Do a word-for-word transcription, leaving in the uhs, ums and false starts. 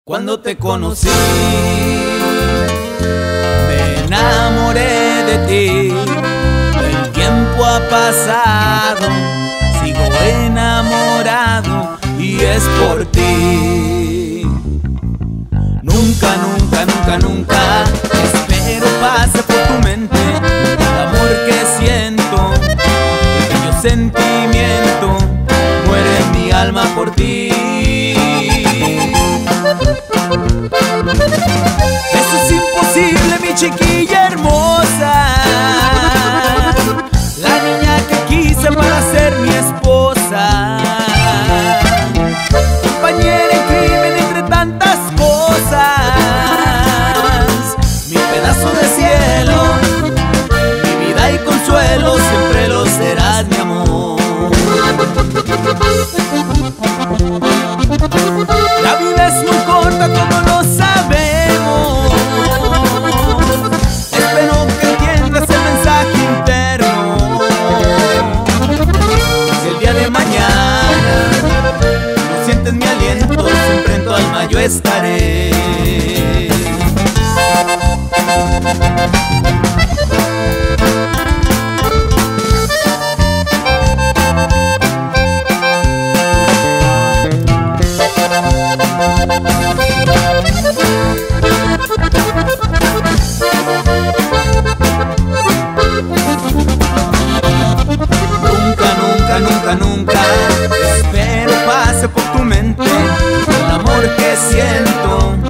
Cuando te conocí, me enamoré de ti. El tiempo ha pasado, sigo enamorado y es por ti. Nunca, nunca, nunca, nunca espero pase por tu mente el amor que siento, el bello sentimiento, muere mi alma por ti. Eso es imposible, mi chiquilla hermosa, la niña que quise para ser mi esposa, compañera en crimen entre tantas cosas, mi pedazo de cielo, mi vida y consuelo, siempre lo serás, mi amor. La vida es muy corta, todos lo sabemos. Espero que entiendas el mensaje interno. Si el día de mañana no sientes mi aliento, siempre en tu alma yo estaré. Nunca, nunca espero pase por tu mente el amor que siento,